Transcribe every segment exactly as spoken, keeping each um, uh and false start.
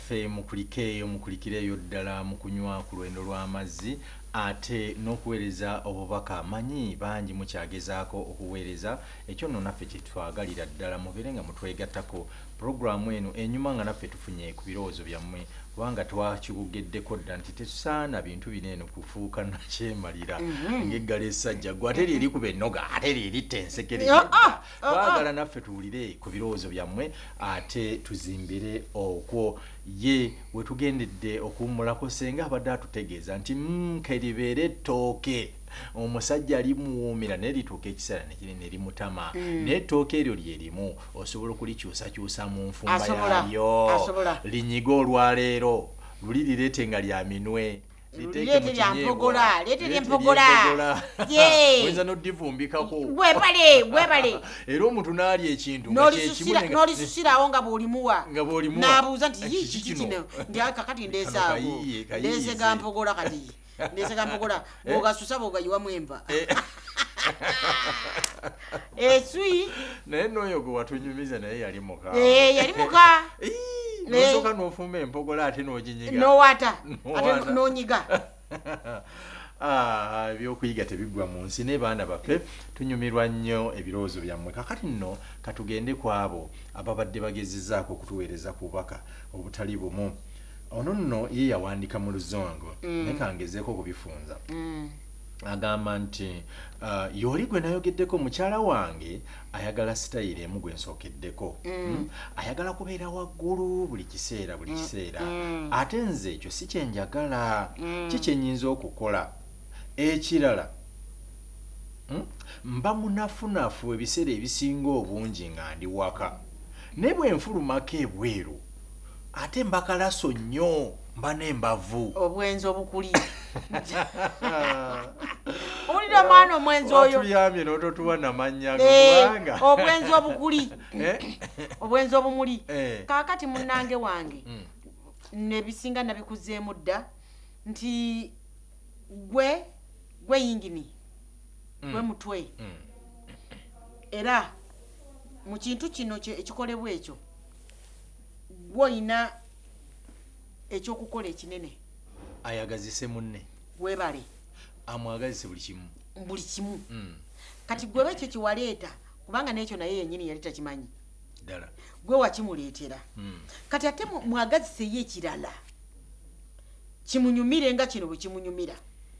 naffe mukulikeeyo mukulikireeyo ddala mu kunywa ku lwendo lw'amazzi ate n'okuweereza obubaka manyi bangi mukyagezaako okuweereza ekyo nno naffe kyetwagalira ddala mubeere nga mutwegattako puroguramu eno enyuma nga naffe tufunye ku birowoozo byammwe kubanga twakikugeddeko dda nti tetusaana bintu bino eno kufuuka nakyemalira ng'eggala essajja gwe ate lyeri kuba ennoga ate lyeri tensekere twagala naffe tuwulire ku birowoozo byammwe ate tuzimbire okwo ye we tugendedde okuwummulako senga abadde atutegeeza nti keribeere ettooke omusajja alimuwuumira naye lituuka ekiseera ne limutama naye ettooke eryo lyerimu osobola okulikyusakyusa mu nfumba yaalyo linyiga olwaleero luli lireete nga lya minwe liteeke lya mpogola leete mpogola ye wenza nodivumbikako webale webale era omuntu n'alya ekintu n'olisusirawo nga bw'olimuwa nga bw'olimuwa n'abuuza nti kiki kino ndi kakati ndeesaawo ndeesega mpogola kati ndeesega mpogola bw'ogasusa bw'ogayiwamu enva eswi naye n'oyo gwe watunyumiza naye yali muka yali muka nosooka n'ofumba empogola ate n'oginyiga n'owata ate n'onyiga ebyokuyiga tebiggwa mu nsi naye baana baffe tunyumirwa nnyo ebirowoozo byammwe kakati nno katugende ku abo ababadde bagezezzaako okutuweereza ku bubaka obutali bumu ono nno ye yawandiika mu luzongo naye kangezeeko okubifunza agamba nti yoli gwe nayogeddeko mukyala wange ayagala sitayiri emu gwe nsookeddeko ayagala kubeera waggulu buli kiseera buli kiseera ate nze ekyo si kyenjagala ki kyenyinza okukola ekirala mba munafunafu ebiseera ebisinga obungi nga ndi waka naye bwe nfulumako ebweru ate mbakalaso nnyo mba n'embavu obwenzi obukuli owulira mwana omwenzi oyo watuyambye n'ototuwa namannya kubanga obwenzi obukuli obwenzi obumuli kaakati munnange wange nebisinga nabikuzeemu dda nti gwe gwe yingini gwe mutwe era mu kintu kino ekikolebwa ekyo gwoyina ekyokukola ekinene ayagazise munne webale amwagazise buli kimu buli kimu kati gwe ekyo kiwaleeta kubanga n'ekyo naye yennyini yali takimanyi ddala gwe wakimuleetera kati ate mwagazise ye ekirala kimunyumire nga kino bwe kimunyumira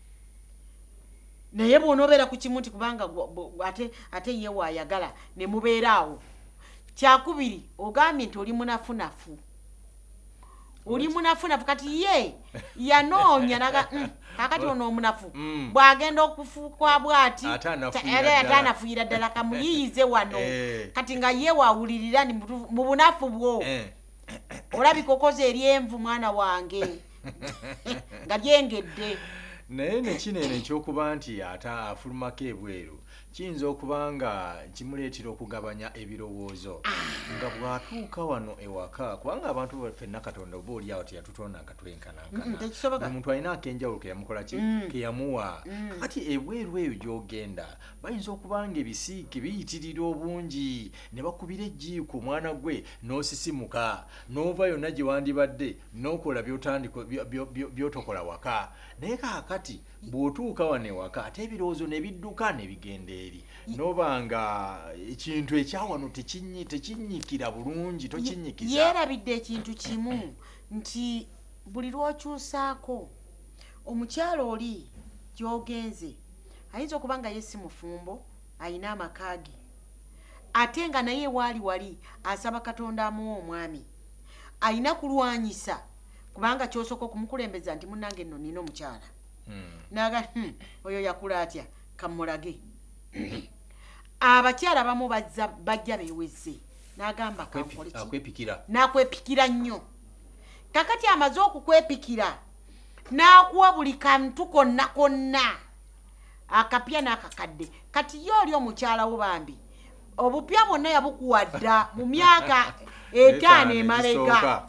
naye bw'onoobeera ku kimu nti kubanga ate ate ye waayagala ne mubeeraawo kyakubiri ogambye nti oli munafunafu oli munafunafu kati ye yanoonya naga kakati ono omunafu bw'agenda okufuukwa bw'ati ate anafuuyira ddala kamuyiyize wano kati nga ye waawulirira ni mu bunafu bwo olabika okoze eryenvu mwana wange nga lyengedde naye nekinene ekyokuba nti ata afulumako ebweru kiyinza okuba nga kimuleetera okugabanya ebirowoozo nga bw'atuuka wano ewaka kubanga abantu ffenna katonda oba oli awo teyatutonda nga twenkanankana omuntu alina ak'enjawulo keyamukola ki keyamuwa kati ebweru eyo gy'ogenda bayinza okuba nga ebisiike biyitirira obungi ne bakubira ejjiiko omwana gwe n'osisimuka n'ova yonna gye wandibadde n'okola by'otokola waka naye kaakati bw'otuuka wano ewaka ate ebirowoozo ne bidduka ne bigenda eri noba nga ekintu ekyawano tekinyikira bulungi tokinyikiza yeerabidde ekintu kimu nti buli lw'okyusaako omukyalo oli gy'ogenze ayinza okuba nga ye si mufumbo ayina amaka ge ate nga naye waali wali asaba katonda amuwa omwami ayina kulwanyisa kubanga kyosooka okumukulembeza nti munnange nno nina omukyala naga oyo yakula atya kamulage abakyala bamu bajja beweze n'agamba akwepikira n'akwepikira nnyo kakati amaze okukwepikira n'akuwa buli kantu konna konna akapya n'akakadde kati ye oli omukyala wo bambi obupya bwonna yabukuwa dda mu myaka etaano emabega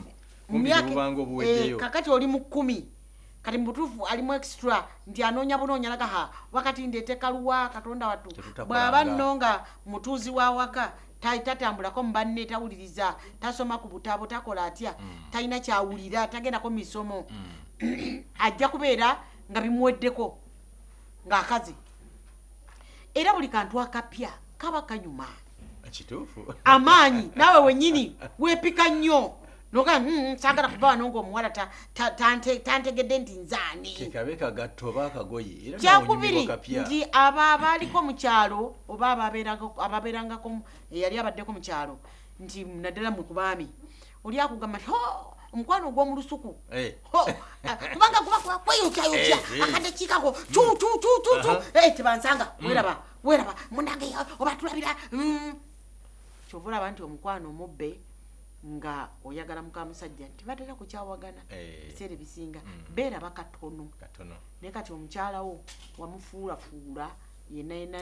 kakati oli mu kkumi kati mbutufu alimu extra nti anoonya bunoonya nagaha wakati ndeete kaluwa katonda watu bw'aba nno nga mutuuzi wa waka tatambulako mu banne tawuliriza tasoma ku butabo takola atya talina kyawulira tagendako mu misomo ajja kubeera nga bimuweddeko ng'akazi era buli kantu akapya kaba kanyuma kituufu amaanyi naawe wennyini weepika nnyo noga mm, sagala kuba wano ng'omuwala tantegedde nti nzaani kekabe kagatto oba akagoye era kyakubiri nti abo abaaliko mu kyalo oba ababeerangako eyali abaddeko mu kyalo nti naddala mwe ku baami oli akugamba nti omukwano ogw'omu lusuku kubanga kuba kweyukyayukya akadekiikako cucucucucu tebansanga weraba weraba munange oba tulabira kyova olaba nti omukwano omubbe nga oyagala muka musajja nti batera kukyawagana ebiseera ebisinga beeraba katono naye kati omukyalawo wamufuulafuula yenna yenna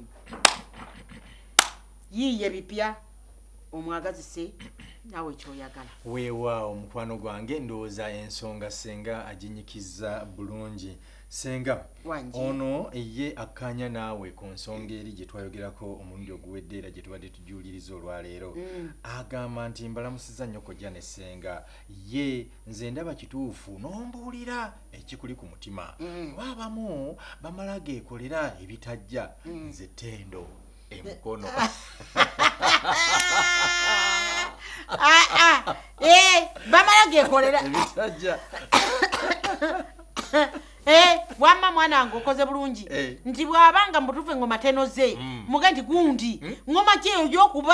yiiye bipya omwagazise naawe ekyoyagala weewaawo omukwano gwange ndowooza ensonga senga aginyikiza bulungi senga ono ye akkanya naawe ku nsonga eri gye twayogerako omulundi oguwedde era gye tubadde tujuuliriza olwaleero agamba nti mbalamusiza nnyo kojja ne senga ye nze ndaba kituufu n'ombuulira ekikuli ku mutima waabamu bamala geekolera ebitajja nze ttendo emukono bamala geekolera ebitajja Eh, wamma mwana wange okoze bulungi nti bw'abanga mutuufu engoma tenoze muge nti gundi ngoma ki eyo gy'okuba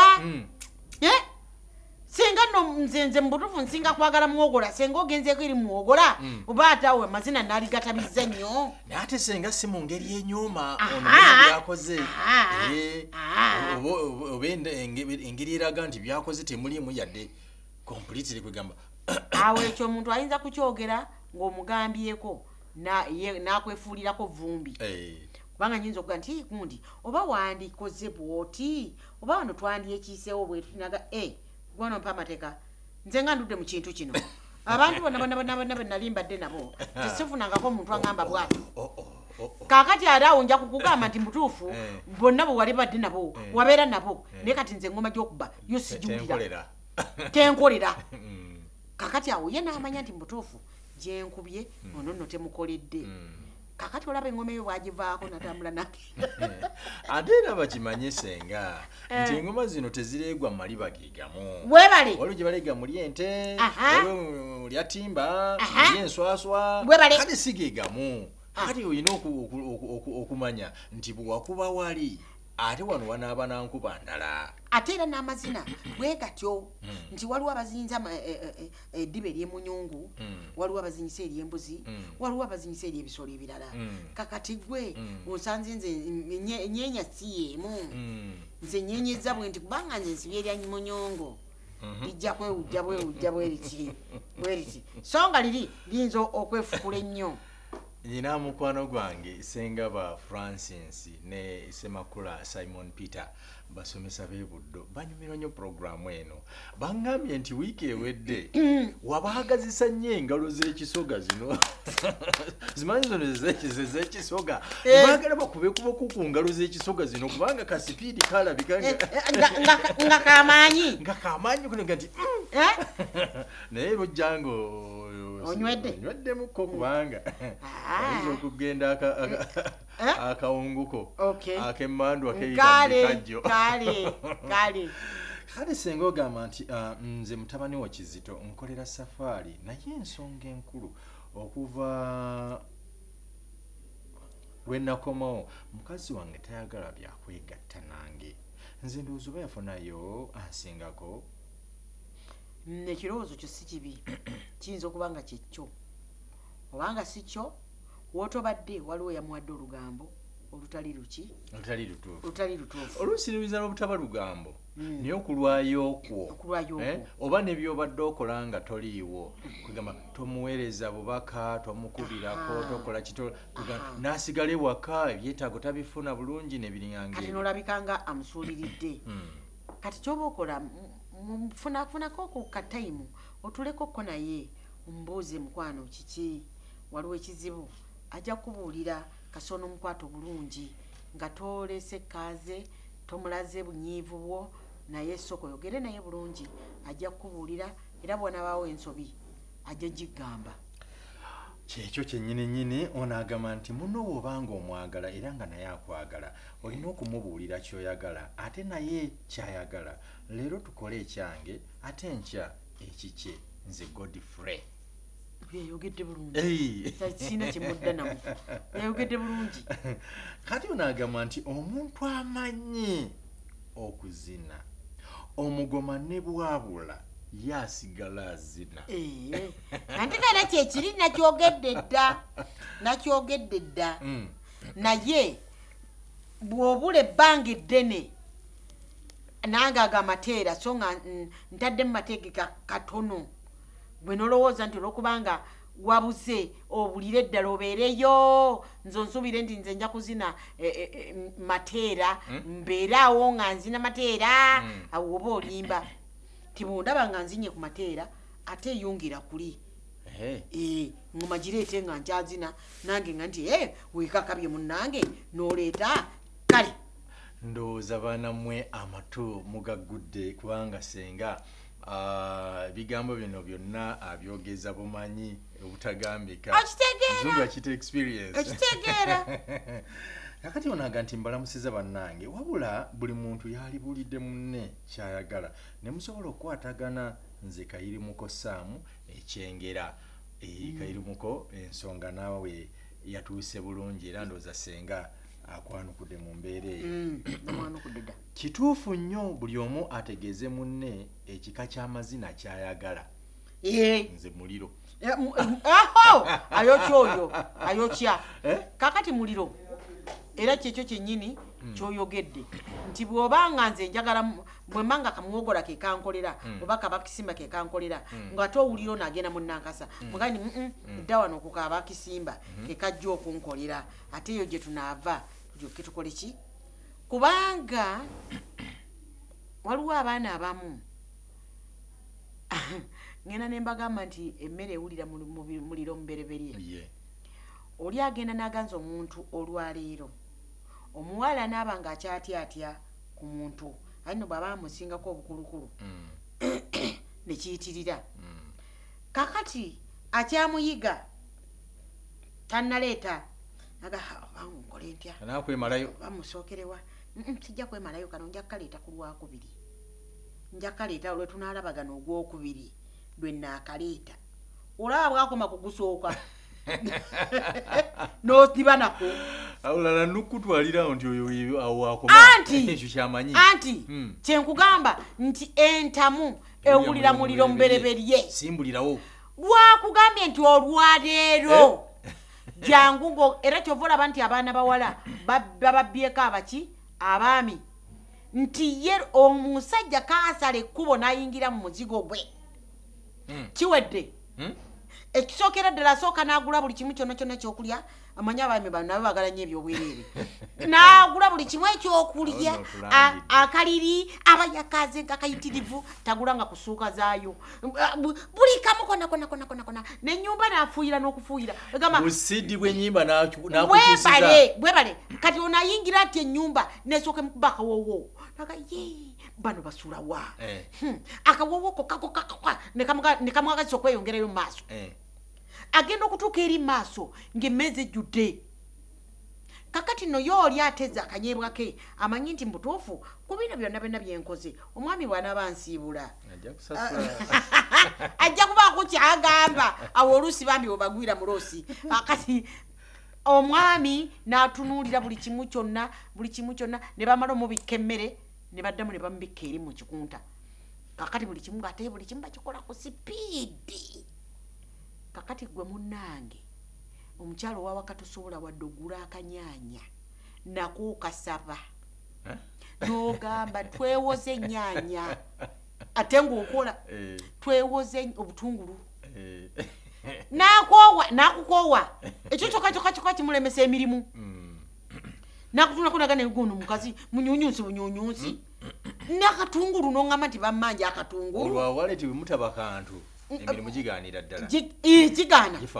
singa nno nze nze mu butuufu nsinga kwagala muwogola senga ogenzeeko eri muwogola oba ate awo amazina naaligatabizza nnyo naye ate senga si mu ngeri enyooma ono byakoze oba engeri eraga nti byakoze temuliimu yadde completely kwegamba awo ekyo omuntu ayinza kukyogera ng'omugambyeko nakwefuulirako vumbi kubanga nyinza okuga nti gundi oba wandikoze bwoti oba wano twandyekiiseewo bwetutinaga gwano mpa amateeka nze nga ndudde mu kintu kino abantu bonna benali mbadde nabo tesifunangako omuntu agamba bwati kaakati ate awo nja kukugamba nti mutuufu bonna bwe wali badde nabo wabeera nabo naye kati nze engoma gy'okuba yo sigiwulira tenkolera kaakati awo ye n'amanya nti mutuufu gyenkubye ono nno temukoledde kakati olaba engoma eyo bwagivaako natambula nake ate era bakimanye senga nti engoma zino tezireegwa mu maliba geegamu webale waliwo gye baleega muli ente waliwo muli atimba muli enswaswa kale si geegamu kati olina okumanya nti bwe wakuba wali ate wano wanaaba nankuba ndala ate era n'amazina bwe gatyo nti waliwo abazinyisa eddiba ery'emunyungu waliwo abazinyisa ery'embuzi waliwo abazinyisa ery'ebisolo ebirala kakati gwe onsanze nze enyeenya si y'emu nze nyenyeza bwe nti kubanga nze nsibye erya munyungu lijja kwewujja bwewujja bweriti bweriti so nga liri liyinza okwefukula ennyo nina mukwano gwange senga ba Francis ne Semakula Simon Peter basomesa b'ebuddo banyumirwa nnyo programu eno bangambye nti wiiki ewedde wabaagazisa nnyo engalo z'ekisoga zino zimanyi zono z'ekisoga baagala bakube kuboko ku ngalo z'ekisoga zino kubanga kasipiidi kalabika nga kamaanyi nga kamaanyi kunaga nti naye bojjango onywedde onyweddemuko kubanga ayinza okugenda akawunguko ak'emmandu ak'eyitambikajjo kale kale kale senga ogamba nti nze mutabani wa Kizito nkolera safaari naye ensonga enkulu okuva lwe nakomawo mukazi wange tayagala byakwegatta nange nze ndowooza oba yafunayo ansingako ekirowoozo kyo si kibi kiyinza okuba nga kyekyo obanga si kyo wootobadde waliwo yamuwadde olugambo olutali luki olutali lutuufu oluusi luyinza n'obutaba lugambo naye okulwayo okwo oba nebyobadde okola nga toliiwo kugamba tomuweereza bubaka tomukubirako tokola kito n'asigala ewaka ebyetaago tabifuna bulungi nebiringanga kati n'olabika nga amusuuliridde kati kyoba okola mufunafunako ku katayimu otulekoko naye ombuuze mukwano kiki waliwo ekizibu ajja kubuulira kasono omukwato bulungi nga toolese kaaze tomulaze bunyiivu bwo naye soko yogere naye bulungi ajja kubuulira era bw'onabaawo ensobi ajja gigamba. kyekyo kyennyini nnyini onaagamba nti muno bw'obanga omwagala era nga naye akwagala olina okumubuulira ky'oyagala ate naye ky'ayagala. Leero tukole ekyange ate enkya ekikye. Nze Godfrey. Yayogedde bulungi. Sina kimudda namu. Yayogedde bulungi. Kati onaagamba nti omuntu amanyi okuzina omugoma ne bwabula yasigala azina. Eh. Anti kana kyekiri nakyogedde dda. Nakyogedde dda. Naye bw'obula ebbanga eddene nange agamateera so nga ntadde mu mateeka katono bwe nolowooza nti olwokubanga wabuze obulire eddala obeereyo nze onsubire nti nze nja kuzina e, e, e, mateera mbeeraawo nga nzina mateera awo oba olimba tibundaba nga nzinye ku mateera ate eyungira kuli eh ngoma gireete nga nkyazina nange nga nti eh weekakabye munnange n'oleeta kale. Ndowooza baana mmwe amatu mugaggudde kubanga senga ebigambo uh, bino byonna abyogeza bumanyi obutagambika. Okitegeera. Akite experience. Okitegeera. Kakati onaga nti mbalamusiza bannange wabula buli muntu yali bulidde munne kyayagala ne musobola okukwatagana. Nze Kayirimuko Saamu ekyengera e mm. Kayirimuko ensonga naawe yatuuse bulungi era ndowooza senga akwanukudde mu mbeera eyo. Mm, amwanukudde. Kituufu nnyo buli omu ategeeze munne ekika ky'amazina ky'ayagala. Eh. Nze Muliro. Aho! Ayokya oyo. Ayokya. Eh? Kakati Muliro. Era kyekyo kyennyini mm. kyoyogedde. Nti bw'obanga nze njagala bwe manga kamuwogola ke kankolera mm. oba kabakisimba ke kankolera mm. ng'ate owulira onagenda mu Nankasa mm. mugani mm -mm, dda wano ku kabakisimba mm -hmm. ke kajja okunkolera ate eyo gye tunaava tujoke tukole ki kubanga waliwo abaana abamu ngenda ne mbagamba nti emmere ewulira muliro mubereberye. Yeah. Oli agenda n'aganza omuntu olwaleero omuwala n'aba nga akyatyatya ku muntu ayino bw'aba amusingako obukulukulu mm. ne kiyitirira mm. kakati akyamuyiga tannaleeta naga nkole ntya anakwemalayo bamusookerewa sijja kwemalayo kano nja kaleeta ku lwakubiri nja kaleeta olwe tunaalabagana ogwokubiri lwe naakaleeta olaba bwakoma kugusooka no tibanako awulala nukutwalira nti oyo awo akoma ekyo kyamanyi anti hmm. kyenkugamba nti entamu ewulira muliro mubereberye simbulirawo lwakugambye nti olwaleero jangu ngo era kyova olaba nti abaana bawala bababbyeko abaki abaami nti ye omusajja kaasala ekkubo n'ayingira mu muzigo gwe hmm. kiwedde hmm? Ekisookera ddala asooka n'agula buli kimu kyonna kyonna ekyokulya amanyi abaami bano nabo baagala nnyo ebyobwereere n'agula buli kimu ekyokulya akaliri abayakaze akayitirivu tagula nga kusuuka zaayo buli kamu konna konna konna konna konna n'ennyumba n'afuuyira n'okufuuyira busidi bw'ennyimba n'akutuusiza bwebale bwebale kati onayingira ati ennyumba n'esooka emukuba akawoowo naga ye bano basula wa eh. hmm. akawowo kokako kakakwa ne kamwagazisa okweyongerayo mu maaso eh. agenda okutuuka eri maaso ng'emmeeza ejjudde kakati no yooli ateza akanyebwa ke amanyi nti mbutuufu ku bino byonna byonna byenkoze omwami bw'anaaba nsiibula ajja kubaako kyagamba awo oluusi bambi webagwira mu loosi akati omwami n'atunuulira buli kimu kyonna buli kimu kyonna ne bamala omubikka emmere ne baddamu ne bamubikka eri mu kikunta kakati buli kimu ng'ate buli kimu bakikola ku sipiidi kakati gwe munnange omukyalo wawa katosobola wadde ogula akanyaanya nako kasaba n'ogamba twewoze ennyaanya ate ng'okola twewoze obutungulu nakoowa nakukoowa ekyo kyokka kyokka kyokka kimulemesa emirimu nakutunako naga neguno omukazi munyunyunsi bunyunyunsi nakatungulu n'oŋŋamba nti bammanja akatungulu olwawale tiwemutaba kantu emirimu gigaanira ddala gigaana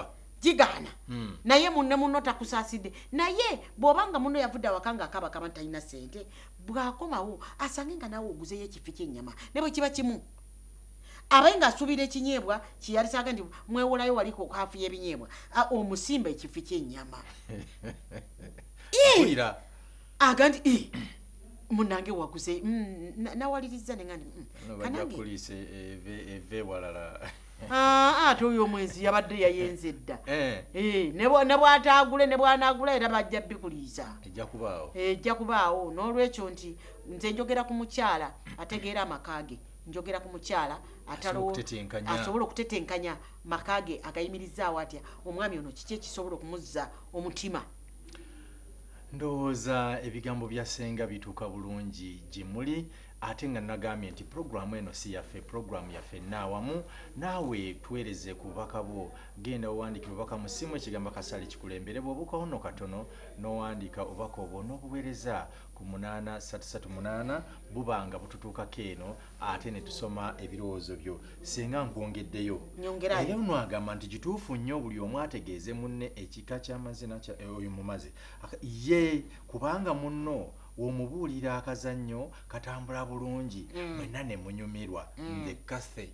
kigaana Mm. naye munne munno takusaasidde naye bw'obanga munno yavudde awakanga akaba kama talina ssente bw'akomawo asange nga nawe oguzeyo ekifi ky'ennyama ne bwe kiba kimu abaye ng'asuubira ekinyeebwa kiyalisaaga nti mwewolayo waliko kaafu y'ebinyeebwa omusimba ekifi ky'ennyama Mpulira. aga nti munange waguze nawaliriza nenga nti bajja kulisa eve walala ate oyo omwezi yabadde yayenze dda Eh. ne bw'ataagule ne bw'anaagula era bajja bikuliisa ejja kubaawo ejja kubaawo n'olwekyo nti nze njogera ku mukyala ategeera amaka ge njogera ku mukyala asobola okutetenkanya maka ge agayimirizaawo atya omwami ono kiki ekisobola okumuzza omutima ndowooza ebigambo bya Ssenga bituuka bulungi gye muli ate nga nagambye nti puroguramu eno si yaffe puroguramu yaffe naawamu naawe tuweereze ku bubaka bwo genda owandiika obubaka mu ssimu ekigamba kasali kikulembere bw'obuukawo nno katono n'owandiika obubaka obwo n'obuweereza ku munaana satu satu munaana buba nga bututuukako eno ate ne tusoma ebirowoozo byo singa nkwongeddeyo era ono agamba nti kituufu nnyo buli omu ategeeze munne ekika ky'amazina oyo mumaze ye kubanga munno w'omubuulira akazannyo katambula bulungi mwenna ne munyumirwa nze Kathe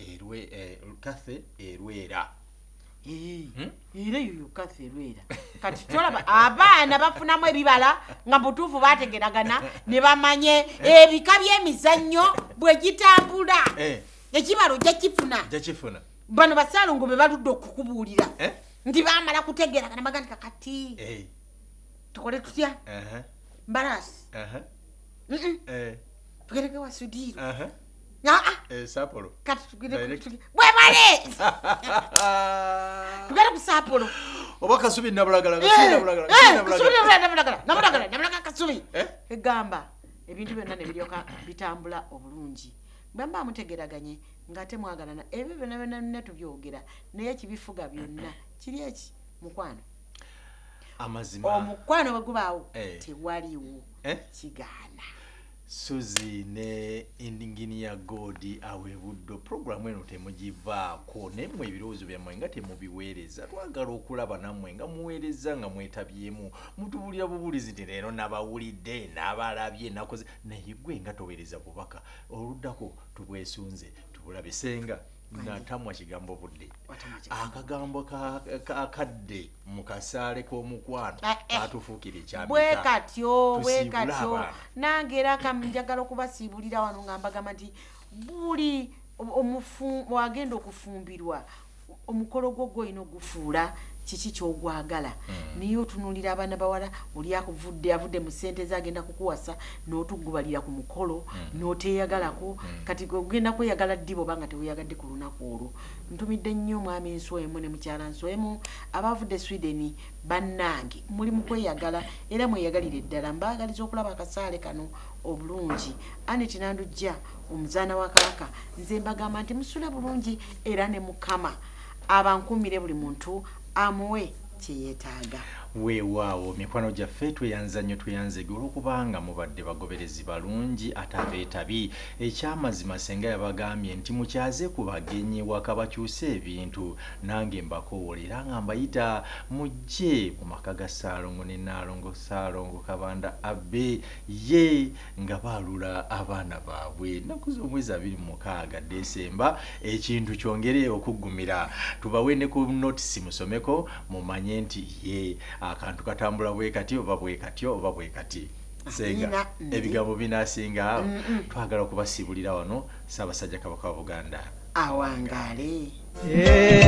Erwera era yoyo Kathe Erwera kati tolaba abaana bafunamu ebibala nga butuufu baategeragana ne bamanye ebika by'emizannyo bwe gitambula ekibalo gyakifuna bano basaalongo be baludde okukubuulira nti baamala kutegeragana bagandika kati tukole tutya Mbarasi. Aha. Mhm. Eh. Tugereke wa Sudiro. Aha. Ah ah. Eh Sapolo. Kati tugereke tuge. Bwe bale. Tugere ku Sapolo. Oba Kasubi nabulagala, Kasubi nabulagala, Kasubi nabulagala. Kasubi nabulagala, nabulagala, nabulagala Kasubi. Eh? Egamba ebintu byonna ne biryoka bitambula obulungi. Bamba mutegeraganye ngate mwagalana ebyo byonna byonna netu byogera naye kibifuga byonna. Kiri eki mukwano. Amazima omukwano bwe gubaawo tewaliwo kigaana Suzi ne Engineer Godi awebuddo programu eno temugivaako nemwe ebirowoozo byammwe nga temubiweereza twagala okulaba nammwe nga muweereza nga mwetabyemu mutubulira bubulizi nti leero nabawulidde n'abalabye nakoze naye gwe nga toweereza bubaka oluddako tubwesunze tubulabe Ssenga natamwa kigambo budde akagambo akadde mu kasaale k'omukwano katufuukira ekyamika bwe katyo bwe katyo nange era njagala okubasiibulira wano nga mbagamba nti buli wagenda okufumbirwa omukolo gwo gw'olina ogufuula kiki ky'ogwagala niyo otunuulira abaana bawala oli akuvudde avudde mu ssente zagenda kukuwasa n'otugubalira ku mukolo n'oteeyagalako kati ogenda kweyagala ddi bw'oba nga teweeyagadde ku lunaku olwo ntumidde nnyo omwami Nswemu ne mukyala Nswemu abavudde Sweden bannange muli mu kweyagala era mweyagalire ddala mbaagaliza okulaba akasaale kano obulungi Aneti Nandujja omuzaana wa Kabaka nze mbagamba nti musula bulungi era ne Mukama abankumire buli muntu amuwe kyeyetaaga weewaawo mikwano gyaffe tweyanza nnyo tweyanzege olwokubanga mubadde bagoberezi balungi ate abeetabi ekyamazima Ssenga yabagambye nti mukyaze ku bagenyi waka bakyuse ebintu nange mbakoowolera nga mbayita mujje mu maka ga Ssaalongo ne Nnaalongo Ssaalongo Kabanda Abbe ye nga baalula abaana baabwe ennaku z'omwezi abiri mu mukaaga Desemba ekintu kyongere okuggumira tubawe ne ku notisi musomeko mumanye nti ye akantu katambula bwe kati oba bwe kati oba bwe kati Ssenga ebigambo binasinga twagala okubasiibulira wano Ssaabasajja Kabaka wa Buganda awangaale